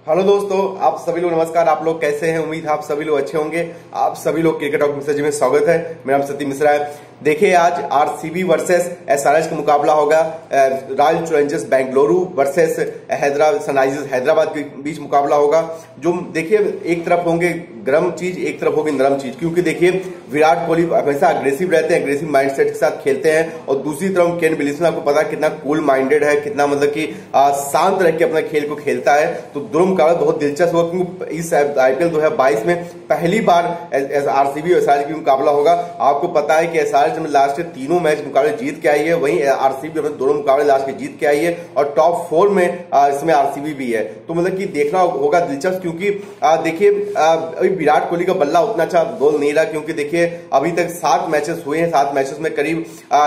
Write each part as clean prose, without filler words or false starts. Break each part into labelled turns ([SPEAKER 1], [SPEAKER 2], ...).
[SPEAKER 1] Hello दोस्तों, आप सभी लोग नमस्कार। आप लोग कैसे हैं? उम्मीद है आप सभी लोग अच्छे होंगे। आप सभी लोग क्रिकेट टॉक मिश्रा जी में स्वागत है। मेरा नाम सतीश मिश्रा है। देखिए, आज आरसीबी वर्सेस एसआरएच का मुकाबला होगा। Royal Challengers Bengaluru versus Sunrisers Hyderabad के बीच मुकाबला होगा। जो देखिए, एक तरफ होंगे गर्म चीज, एक तरफ होगी नरम चीज, क्योंकि देखिए विराट कोहली हमेशा अग्रेसिव रहते हैं, अग्रेसिव माइंडसेट के साथ खेलते हैं। और दूसरी तरफ केन विलियमसन, आपको पता है कितना कूल माइंडेड है, कितना मतलब कि शांत रह के अपना खेल को खेलता है। तो दोनों मुकाबला बहुत दिलचस्प होगा, क्योंकि इस आईपीएल 2022 में पहली बार आरसीबी और एसआरएच का मुकाबला होगा। आपको पता है कि एसआरएच में लास्ट तीनों मैच मुकाबले जीत के आई है, वहीं आरसीबी अपने दोनों मुकाबले लास्ट के जीत के आई है, और टॉप 4 में इसमें आरसीबी भी है। तो मतलब कि देखना होगा दिलचस्प, क्योंकि देखिए अभी विराट कोहली का बल्ला उतना अच्छा बोल नहीं रहा, क्योंकि देखिए अभी तक 7 मैचेस हुए हैं। 7 मैचेस में करीब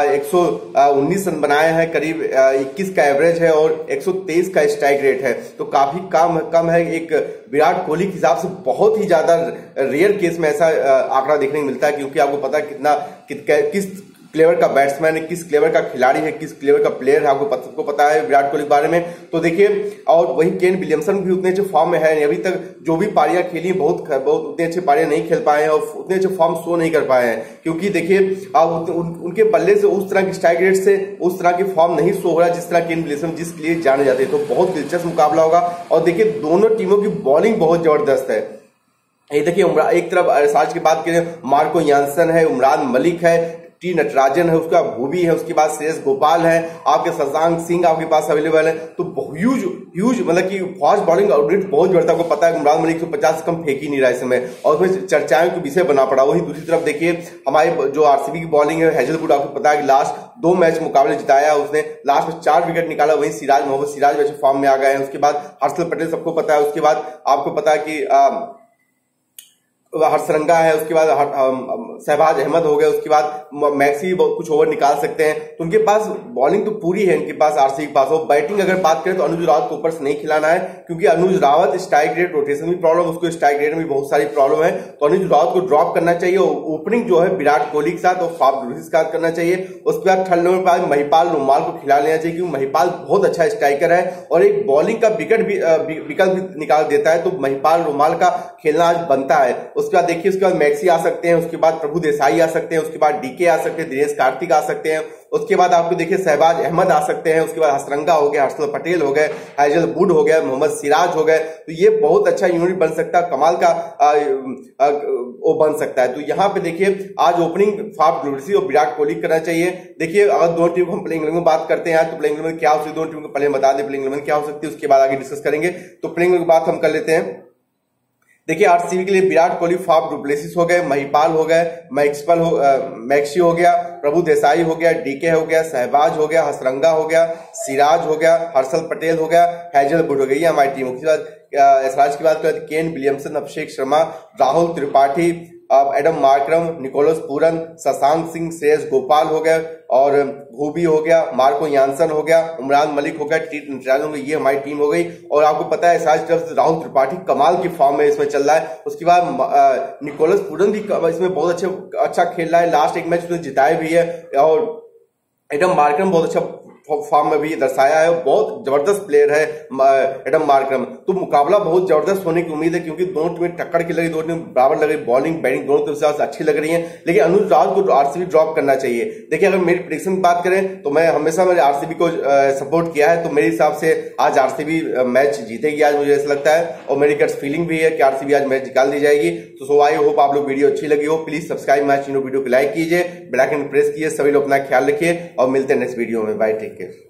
[SPEAKER 1] 119 रन बनाए हैं, करीब 21 का एवरेज है और 123 का स्ट्राइक रेट है। तो काफी कम है। एक विराट कोहली के हिसाब से बहुत ही ज्यादा रेयर केस में ऐसा आंकड़ा देखने को मिलता है, क्योंकि आपको पता है किस क्लेवर का बैट्समैन है, किस क्लेवर का खिलाड़ी है, किस क्लेवर का प्लेयर है, आपको पता है विराट कोहली के बारे में। तो देखिए, और वही केन विलियमसन भी उतने अच्छे फॉर्म में है। अभी तक जो भी पारियां खेली बहुत उतने अच्छे पारियां नहीं खेल पाए हैं और उतने अच्छे फॉर्म शो नहीं कर पाए हैं, क्योंकि देखिए उनके बल्ले से उस तरह की स्ट्राइक रेट से उस तरह की फॉर्म नहीं शो हो रहा जिस तरह केन विलियमसन जिसके लिए जाने जाते हैं। तो बहुत दिलचस्प मुकाबला होगा। और देखिए, दोनों टीमों की बॉलिंग बहुत जबरदस्त है। ये देखिए, एक तरफ एसआरएच की बात करें, मार्को यानसन है, उमरान मलिक है, टी नटराजन है, उसका भूवी है, उसके बाद श्रेयस गोपाल है, आपके शशांक सिंह आपके पास अवेलेबल है। तो ह्यूज मतलब कि फास्ट बॉलिंग आउटलेट बहुत जबरदस्त। आपको पता है उमरान मलिक 150 से कम फेंक ही नहीं रहा इस समय, और उसमें चर्चाओं के विषय बना पड़ा। वही दूसरी तरफ देखिए, हमारे जो आरसीबी की बॉलिंग है, हेजलवुड, आपको पता है कि लास्ट 2 मैच मुकाबले जिताया उसने, लास्ट में 4 विकेट निकाला। वही मोहम्मद सिराज वैसे फॉर्म में आ गए हैं। उसके बाद हर्षल पटेल सबको पता है। उसके बाद आपको पता है कि हर्षरंगा है, उसके बाद शहबाज अहमद हो गए, उसके बाद मैक्सी कुछ ओवर निकाल सकते हैं। तो उनके पास बॉलिंग तो पूरी है इनके पास, आरसीबी के पास। और बैटिंग अगर बात करें तो अनुज रावत को ऊपर से नहीं खिलाना है, क्योंकि Anuj Rawat strike rate, rotation में प्रॉब्लम, उसको स्ट्राइक रेट में भी बहुत सारी प्रॉब्लम है। तो अनुज रावत को ड्रॉप करना चाहिए। ओपनिंग जो है विराट कोहली के साथ और फाफ डुप्लेसिस के साथ करना चाहिए। उसके बाद थर्ड नंबर पर महिपाल रुमाल को खिला लेना चाहिए, क्योंकि महिपाल बहुत अच्छा स्ट्राइकर है और एक बॉलिंग का विकेट भी विकल्प भी निकाल देता है। तो महिपाल रुमाल का खेलना आज बनता है। उसके बाद देखिए, उसके बाद मैक्सी आ सकते हैं, उसके बाद प्रभु देसाई आ सकते हैं, उसके बाद डीके आ सकते हैं, दिनेश कार्तिक आ सकते हैं, उसके बाद आपको देखिए शहबाज अहमद आ सकते हैं, उसके बाद हसरंगा हो गया, हर्षल पटेल हो गए, हेजलवुड हो गया, मोहम्मद सिराज हो गए। तो ये बहुत अच्छा यूनिट बन सकता है, कमाल का वो बन सकता है। तो यहाँ पे देखिए, आज ओपनिंग फाफ डुप्लेसिस और विराट कोहली करना चाहिए। देखिए, अगर दोनों टीम को हम प्लेइंग 11 में बात करते हैं तो प्लेइंग 11 में क्या हो सकती है, दोनों टीम को पहले बता दें प्लेइंग 11 क्या हो सकती है, उसके बाद आगे डिस्कस करेंगे। तो प्लेइंग 11 की बात हम कर लेते हैं। देखिए, आरसीबी के लिए विराट कोहली, फाफ डुप्लेसिस हो गए, महिपाल हो गए, मैक्सी हो गया, प्रभु देसाई हो गया, डीके हो गया, शहबाज हो गया, हसरंगा हो गया, सिराज हो गया, हर्षल पटेल हो गया, हेजलवुड हो गई। हमारी टीम उसके बाद एसआरएच की बात करें तो Kane Williamson, Abhishek Sharma, Rahul Tripathi, Adam Markram, Nicholas Pooran, Shashank Singh, Shreyas Gopal हो गए, और भूवी हो गया, मार्को यानसन हो गया, उमरान मलिक हो गया, टी नटराजन हो गई। ये हमारी टीम हो गई। और आपको पता है एसआरएच तरफ से राहुल त्रिपाठी कमाल की फॉर्म में इसमें चल रहा है। उसके बाद निकोलस पूरन भी इसमें बहुत अच्छा खेल रहा है, लास्ट एक मैच उसने जिताए भी है। और एडम मार्करम बहुत अच्छा फॉर्म में भी दर्शाया है, बहुत जबरदस्त प्लेयर है एडम मार्करम। तो मुकाबला बहुत जबरदस्त होने की उम्मीद है, क्योंकि दोनों टीमें टक्कर की लगी, दोनों टीम बराबर लग रही, बॉलिंग बैटिंग दोनों तरफ से अच्छी लग रही है। लेकिन अनुज रावत को आरसीबी ड्रॉप करना चाहिए। देखिए, अगर मेरी प्रेडिक्शन की बात करें तो मैं हमेशा मेरे आरसीबी को सपोर्ट किया है। तो मेरे हिसाब से आज आरसीबी मैच जीतेगी आज, मुझे ऐसा लगता है। और मेरी गट्स फीलिंग भी है कि आरसीबी आज मैच निकाल दी जाएगी। तो सो आई होप आप लोग वीडियो अच्छी लगी हो। Please subscribe my channel, video को लाइक कीजिए, बेल आइकन प्रेस कीजिए। सभी लोग अपना ख्याल रखिए और मिलते हैं नेक्स्ट वीडियो में। Bye, take care.